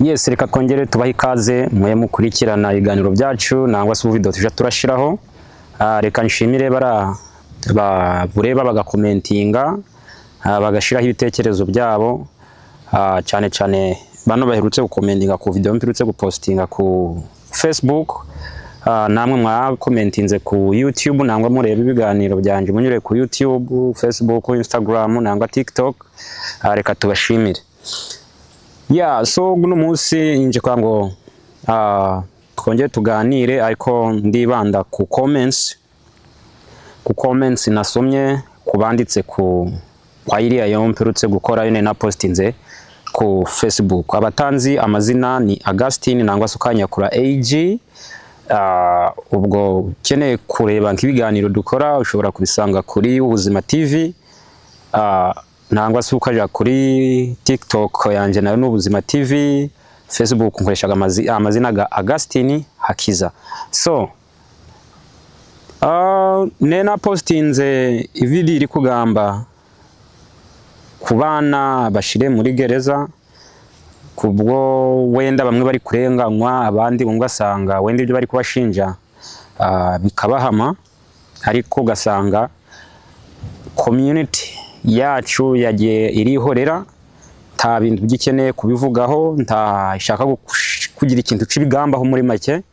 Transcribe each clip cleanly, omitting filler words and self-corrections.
Yes, reka twongere tubaha ikaze muye mukurikirana ibiganiro byacu nangwa se video tuje turashiraho. Reka nshimire bureba bagakomentinga, bagashiraho ibitekerezo byabo, cyane cyane bano baherutse gukomentinga ku video mperutse gupostinga ku Facebook, namwe mwakomentinze ku YouTube nangwa mureba ibiganiro byanje munyure ku YouTube, Facebook, Instagram nangwa TikTok. Reka tubashimire. So guno munsi nje kwa ngo twongeye tuganire ariko ndibanda ku comments nasomye kubanditse kwa iriya yo mperutse gukora yone na postinze ku Facebook. Abatanzi amazina ni Augustine nangwa sukanya kura AG. Ubwo ukeneye kureba nk'ibiganiro dukora ushobora kubisanga kuri Ubuzima TV, nangwa se ukaja kuri TikTok yanje nayo n'Ubuzima TV, Facebook nkoreshaga amazina ga Augustine Hakiza. So nena postinze ivideo iri kugamba kubana bashire muri gereza kubwo wenda bamwe bari kurenganywa, abandi ungasanga wenda ibyo bari kubashinja bikabahama, ariko gasanga community yacu yagiye irihorera, nta bintu gikeneye kubivugaho, nta ishaka kugira ikintu cibigambaho muri make.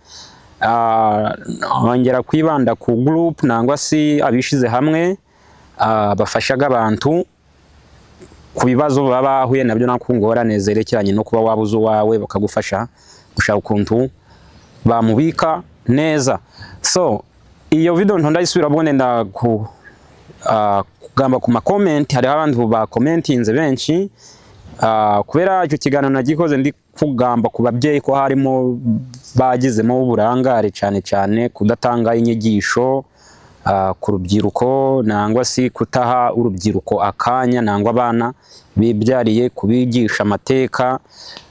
Ongera kwibanda ku group nangwa si abishize hamwe bafashaga abantu ku bibazo baba huye nabyo nakungora nezerekeranye no kuba wabuze wawe bakagufasha gushaka ukuntu bamubika neza. So iyo video ndayisubira bone nda kugamba ku comment, hari abantu ba commentinze benshi kubera icyo kiganiro nagikoze ndi kugamba ku babyeyi ko harimo bagizemo uburangare cyane kudatanga inyigisho ku rubyiruko nangwa si kutaha urubyiruko akanya nangwa abana bibyariye kubigisha amateka,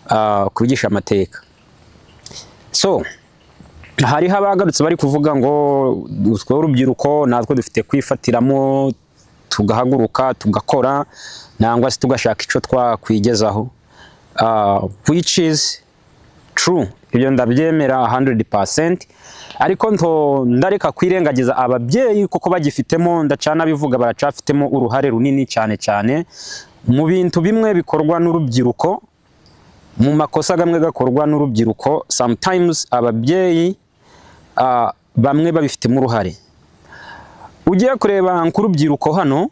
So hari habagarutse bari kuvuga ngo utwo urubyiruko natwe dufite kwifatiramo tugahaguruka tugakora nangwa se tugashaka ico twakwigezaho, which is true. Ibyo ndabyemera 100%, ariko ndareka kwirengagiza ababyeyi kuko bagifitemo ndacana bivuga baracafitemo uruhare runini cyane mu bintu bimwe bikorwa n'urubyiruko, mu makosa gamwe gakorwa n'urubyiruko. Sometimes ababyeyi bamwe babifitemo uruhare. Ugiye kureba nk'urubyiruko hano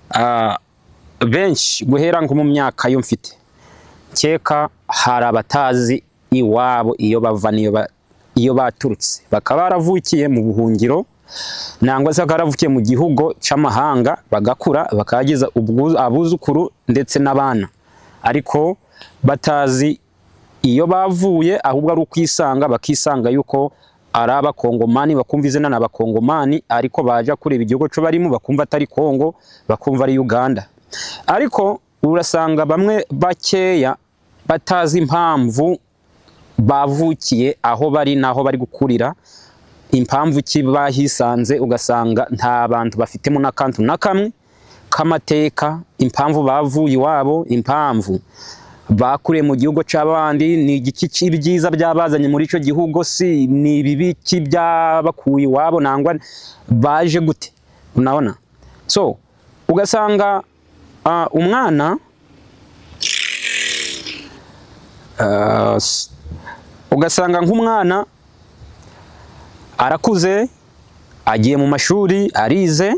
benshi guhera nko mu myaka yo mfite keka hari abatazi iwabo iyo bava iyo baturutse, bakaba baravukiye mu buhungiro nangwa se baravukiye mu gihugu cy'amahanga, bagakura bakagiza abuzukuru ndetse n'abana, ariko batazi iyo bavuye, ahubwo ari ukwisanga bakisanga yuko ari abakongomani, bakumva izina n'abakongomani, ariko baje kureba igihugu cyo barimo bakumva atari Kongo, bakumva ari Uganda. Ariko urasanga bamwe bakeya batazi impamvu bavukiye aho bari naho bari gukurira, impamvu kibahisanze, ugasanga nta bantu bafitemo n'akantu nakamwe kamateka, impamvu bavuye iwabo, impamvu bakuriye mu gihugu cy'abandi, ni igiki cy'ibyiza byabazanye muri ico gihugu, si ni ibibi kibyabakuye iwabo nangwa baje gute, unabona. So ugasanga umwana ugasanga nk'umwana arakuze agiye mu mashuri arize,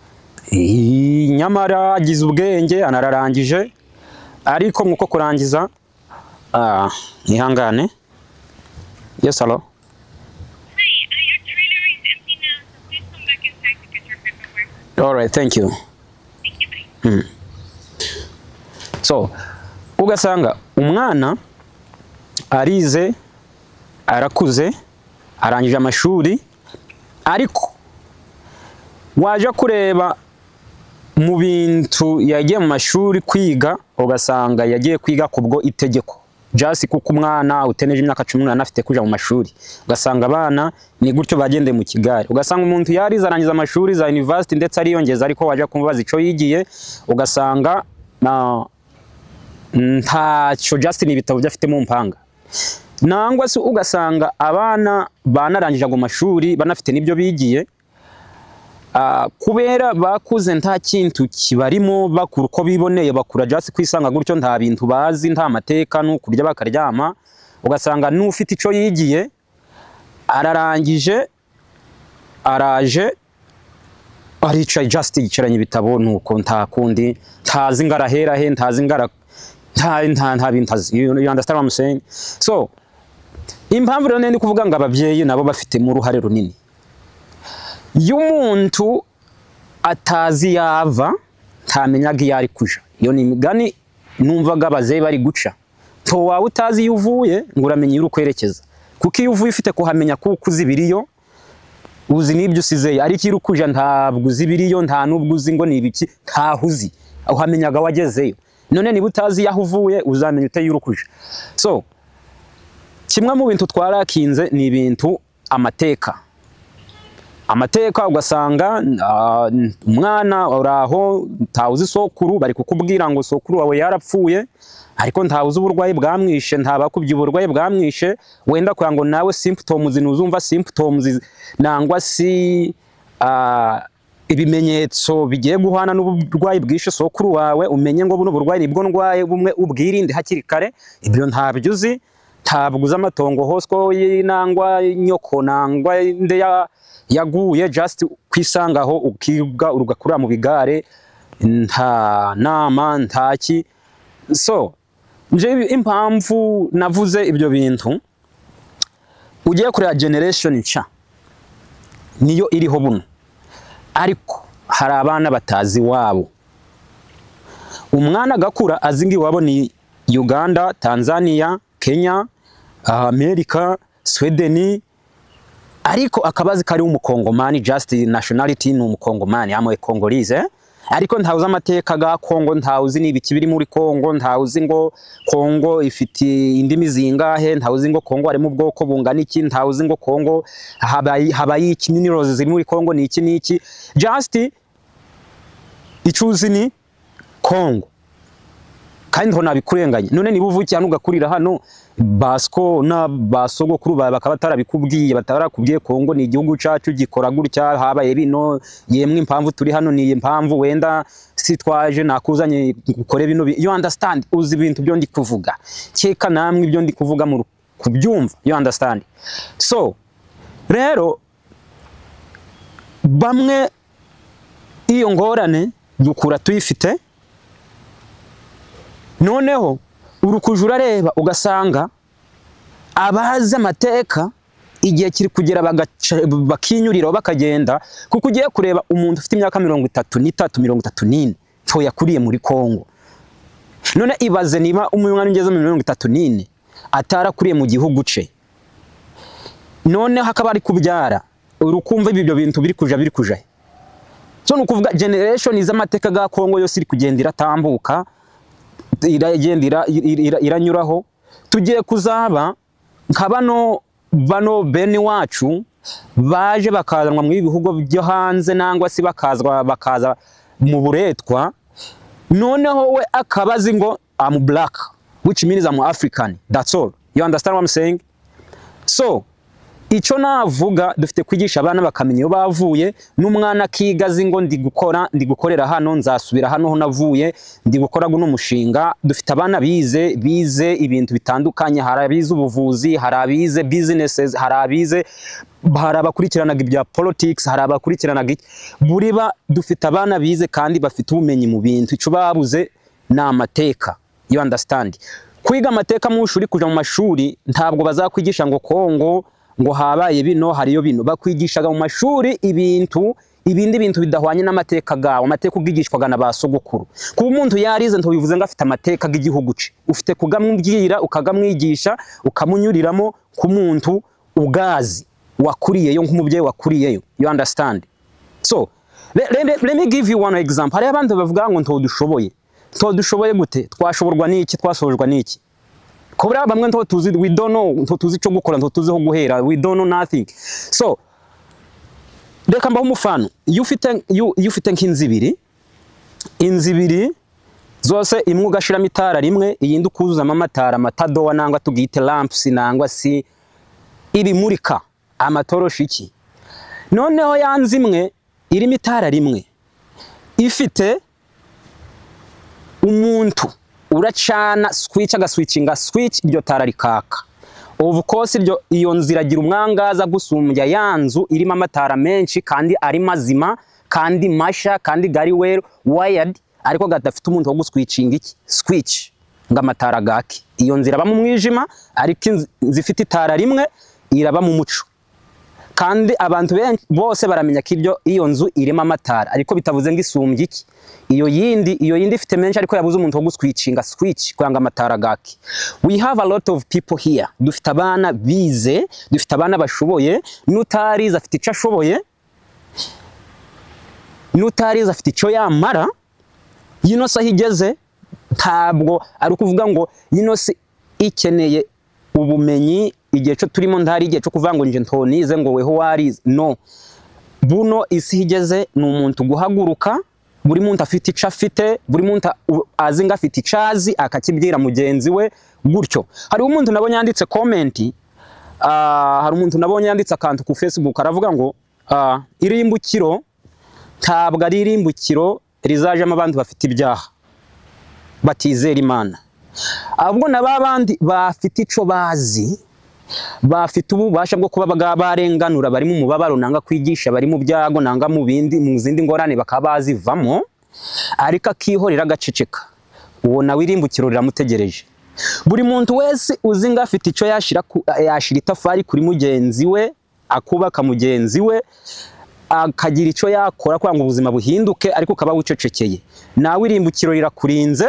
nyamara agize ubwenge anararangije, ariko nkuko kurangiza nihangane. Yes, hello. Hi, your trailer is empty now, so please come back inside to get your paperwork. All right, thank you. Thank you, bye. So ugasanga umwana arize arakuze arangije amashuri, ariko waje kureba mu bintu yagiye mu mashuri kwiga, ugasanga yagiye kwiga kubwo itegeko, just kuko umwana uteneje imyaka 18 afite kuja mu mashuri. Ugasanga abana ni gutyo bagendeye mu Kigali, ugasanga umuntu yarize arangiza amashuri za university ndetse ariyongeza, ariko waje kumbaza ico yigiye, ugasanga ntacyo just ni ibitabo byafite mu mpanga. nangwa se ugasanga abana banarangije ago mashuri banafite nibyo bigiye kubera bakuze nta kintu kibarimo bakuru ko biboneye bakura just kwisanga gutyo nta bintu bazi nta mateka no kurya bakaryama ugasanga n'ufite ico yigiye ararangije araje aricaye just yicaranye ibitabo nuko nta kundi ntazi ngarahera he ntazi ngara nta bintazi you understand what I'm saying so impamvu rero ndi kuvuga ngo ababyeyi nabo bafite mu ruhare runini y'umuntu atazi yava ntamenyaga yari kuja iyo ni imigani numvaga abazeye bari guca to wawe utazi yuvuye ngo uramenye urukwerekeza kuko iyo uvuye ufite kuhamenya kuko uzibiriyo uzi nibyo usizeye ari kiru kuja ntabwo uzibiriyo nta nubwo uzi ngo nibiki ntahuzi uhamenyaga wagezeyo none niba utazi yaho uvuye uzamenya uteye urukuja so kimwe mu bintu twarakinze ni ibintu amateka ugasanga umwana uraho ntawuzi sokuru bari kukubwira ngo sokuru wawe yarapfuye ariko ntawuzi uburwayi bwamwishe ntabakubye uburwayi bwamwishe wenda kwa ngo nawe symptoms zinuzumva symptoms nangwa si ibimenyetso bigiye guhana n'uburwayi bwishe sokuru wawe umenye ngo buno burwayi nibwo ndwaye bumwe ubwirinde hakiri kare ibyo ntabyo uzi ntabwo amatongo hosko nangwa nyoko nangwa nde yaguye just kwisangaho ukiga urugakura mu bigare nta nama ntaki so nje impamvu navuze ibyo bintu ugiye kuri generation nca niyo iriho buno ariko hari abana batazi wabo umwana gakura azingi wabo ni Uganda Tanzania Kenya America Sweden ariko akabazi kari umukongomani just nationality ni umukongomani amwe Congolese ariko ntawuzi amateka ga Kongo ntawuzi nibiki biri muri Kongo ntawuzi ngo Kongo ifite indimi zingahe ntawuzi ngo Kongo ari mu bwoko bungana iki ntawuzi ngo Kongo habayi iki minerals ziri muri Kongo ni iki just icuzi ni Kongo kandi ho nabikurenganye none niba uvukiye hano ugakurira hano basko na basogokuru bakaba tarabikubwiye batarakubwiye Kongo ni igihugu cyacu gikora gutya habaye bino yemwe impamvu turi hano ni impamvu wenda sitwaje nakuzanye gukore bino you understand uzi ibintu byo ndi kuvuga cyeka namwe ibyo ndi kuvuga mu kubyumva you understand so rero bamwe iyo ngorane dukura tuyifite noneho urukujura reba ugasanga abazi amateka igihe kiri kugera bakinyurira bakagenda kuko ugiye kureba umuntu ufite imyaka 33 to yakuriye muri Kongo none ibaze niba umwana ugeze mu 34 atarakuriye mu gihugu ce none hakaba ari kubyara urukumva ibyo bintu biri kuja so nukuvuga generation iz'amateka ga Kongo yose iri kugendira tambuka iragendira iranyuraho tugiye kuzaba nkabano bene wacu baje bakazanwa mu bihugu byo hanze nangwa si bakaza mu buretwa noneho we akabazi ngo I'm black which means I'm African that's all you understand what I'm saying so ico navuga dufite kwigisha abana bakamenya yo bavuye n'umwana kigazi ngo ndi gukorera hano nzasubira hano ho navuye ndi gukora guno mushinga dufite abana bize ibintu bitandukanye harabize ubuvuzi harabize businesses harabize harabakurikiranaga ibya politics harabakurikiranaga buriba dufite abana bize kandi bafite ubumenyi mu bintu ico babuze na amateka you understand kwiga amateka mu shuri kuja mu mashuri ntabwo bazakwigisha ngo Kongo ngo habaye bino hariyo bino bakwigishaga mu mashuri ibindi bintu bidahwanye n'amateka gawo amateka ubwigishwaga na basogokuru kuba umuntu yarize nto bivuze ngo afite amateka g'igihugu ce ufite kugamwibwira ukagamwigisha ukamunyuriramo ku muntu ugazi wakuriyeyo nk'umubyeyi wakuriyeyo you understand so let me give you one example hari abantu bavuga ngo ntodushoboye gute twashoborwa n'iki twasojwa n'iki Kobra bamwe nto tuzi we don't know nto tuzi cyo gukora nto tuzi ho guhera we don't know nothing so reka mbaho umufano iyo ufite nk'inzibiri zose imwe ugashiramo itara rimwe iyindi ukuzuzamo amatara amatadowa nangwa tugite lamps nangwa si ibimurika amatoroshi iki. Noneho yanze imwe irimo itara rimwe ifite umuntu uracana switch agaswitchinga switch iryo tara rikaka. Of course iyo nzira gira umwangaza gusumbya yanzu irimo amatara menshi kandi ari mazima kandi masha kandi gari well wired ariko gadafite umuntu wo guswitchinga iki switch nga amatara gake. Iyo nzira ba mu mwijima ariko zifite itara rimwe iraba mu muco. Kandi abantu bose baramenya ko iyo nzu irimo amatara ariko bitavuze ngo isumbye iki. Iyo yindi ifite menshi ariko yabuze umuntu wo guswitchinga switch kwanga amatara gake. We have a lot of people here. Dufite abana bize, dufite abana bashoboye, n'utarize afite icyo ashoboye, n'utarize afite icyo yamara. Yino saha igeze ntabwo ari ukuvuga ngo yino si ikeneye ubumenyi igihe cyo turimo ntari igihe cyo kuvuga ngo nje ntonize ngo weho warize. No, buno isi igeze ni umuntu guhaguruka, buri muntu afite icyo afite, buri muntu azi ngo afite icazi akakibwira mugenzi we gutyo. Hari umuntu nabonye yanditse comment, hari umuntu nabonye yanditse akantu ku Facebook aravuga ngo irimbukiro ntabwo ari irimbukiro rizajemo abantu bafite ibyaha batizera Imana, ahubwo nababandi bafite ico bazi, bafite ububasha bwo kuba barenganura bari mu mubabaro nanga kwigisha bari mu byago nanga mu zindi ngorane bakabazivamo ariko akihorera agaceceka. Uwo nawe irimbukiro riramutegereje. Buri muntu wese uzi ngo afite ico yashira itafari kuri mugenzi we, akubaka mugenzi we, akagira ico yakora kwanga ubuzima buhinduke ariko ukaba wicecekeye, nawe irimbukiro rirakurinze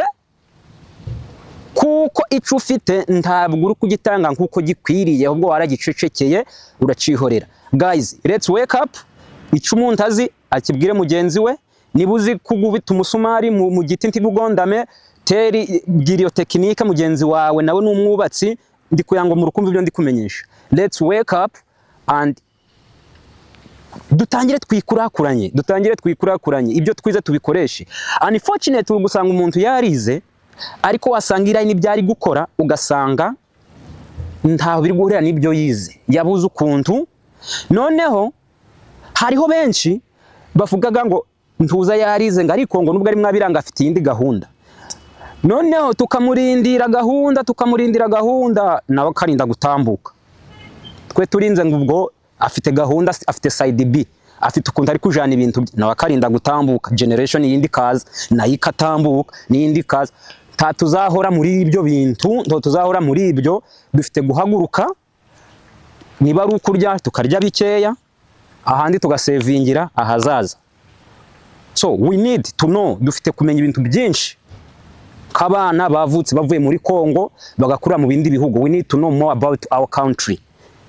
kuko ico ufite ntabwo uri kugitanga nkuko gikwiriye ahubwo waragicecekeye uracihorera. Guys, let's wake up. Ico umuntu azi akibwire mugenzi we. Niba uzi kugubita umusumari mu giti ntibugondame teri bwira iyo tekinike mugenzi wawe nawe n'umwubatsi ndi kuyango mu rukumva ibyo ndi kumenyesha. Let's wake up and dutangire twikurakuranye ibyo twize tubikoreshe. Unfortunately gusanga umuntu yarize ariko wasangira n'ibyari gukora ugasanga ntaho biri guhurira n'ibyo yize, yabuze ukuntu. Noneho hariho benshi bavugaga ngo ntuza yarize ngo ariko ngo nubwo ari mwabiranga afite indi gahunda. Noneho tukamurindira gahunda nawe karinda gutambuka. Twe turinze ngo ubwo afite gahunda, afite side B, afite ukuntu ari kujana ibintu nawe karinda gutambuka. Generation yindi kaza nayo ikatambuka n'indi kaza. Tuzahora muri ibyo bintu, tuzahora muri ibyo. Dufite guhaguruka, niba ari ukurya tukarya bikeya, ahandi tugasevingira ahazaza. So we need to know, dufite kumenya ibintu byinshi. Kabana bavutse bavuye muri Kongo bagakura mu bindi bihugu, we need to know more about our country.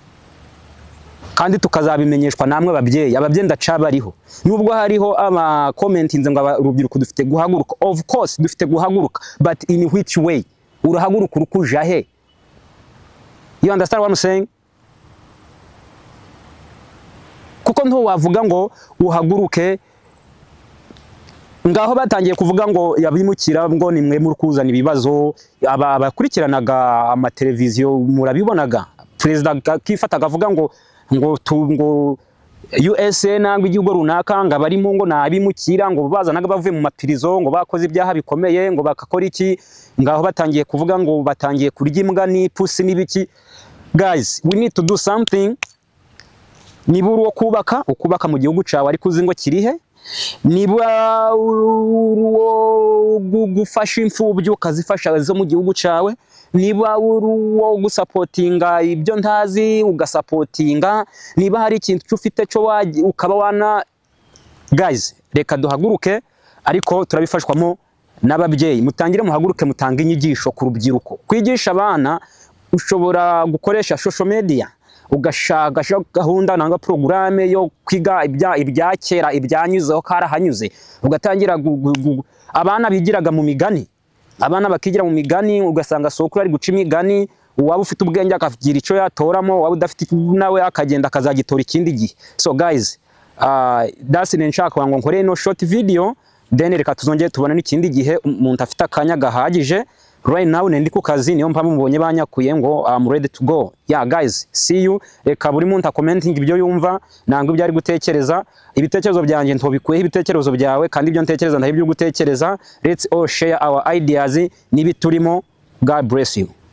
Kandi tukazabimenyeshwa namwe ababyeyi ndacabariho. Nubwo hariho ama commentinze ngo urubyiruko dufite guhaguruka. Of course dufite guhaguruka, but in which way? Urahaguruka urukuja he? You understand what I'm saying? Kuko nto wavuga ngo uhaguruke ngaho batangiye kuvuga ngo yabimukira ngo nimwe muri kuzana ibibazo. Abakurikiranaga amateleviziyo murabibonaga, president kifata akavuga ngo USA nangwa igihugu runaka ngo barimo ngo nabimukira ngo bazanaga bavuye mu mapirizo ngo bakoze ibyaha bikomeye ngo bakakora iki. Ngaho batangiye kuvuga ngo batangiye kurya imbwa n'ipusi n'ibiki. Guys, we need to do something. Niba uri ukubaka mu gihugu cyawe ariko uzi ngo kirihe, niba gufasha imfubyi ukazifasha zo mu gihugu cyawe, niba uwo gusapotinga ibyo ntazi ugasapotinga, niba hari ikintu ufite cyo ukaba wana. Guys, reka duhaguruke ariko turabifashwamo n'ababyeyi. Mutangire muhaguruke, mutanga inyigisho ku rubyiruko. Kwigisha abana ushobora gukoresha social media, ugashaka gahunda nanga programme yo kwiga ibya kera ibyanyuzeho karahanyuze, ugatangira abana bigiraga mu migani. Abana bakigira mu migani ugasanga sokuru ari guca imigani, waba ufite ubwenge akagira ico yatoramo, waba udafite nawe akagenda akazagitora ikindi gihe. So guys, that's in nshaka ngo nkore no short video then reka tuzongere tubone n'ikindi gihe umuntu afite akanya gahagije. Right now ndi ku kazi, niyo mpamvu mubonye banyakuye ngo I'm ready to go. Yeah guys, see you. Reka buri muntu commenting ibyo yumva nangwa ibyo ari gutekereza. Ibitekerezo byanjye ntobikuyeho ibitekerezo byawe, kandi ibyo ntekereza ndaho ibyo gutekereza. Let's all share our ideas nibiturimo. God bless you.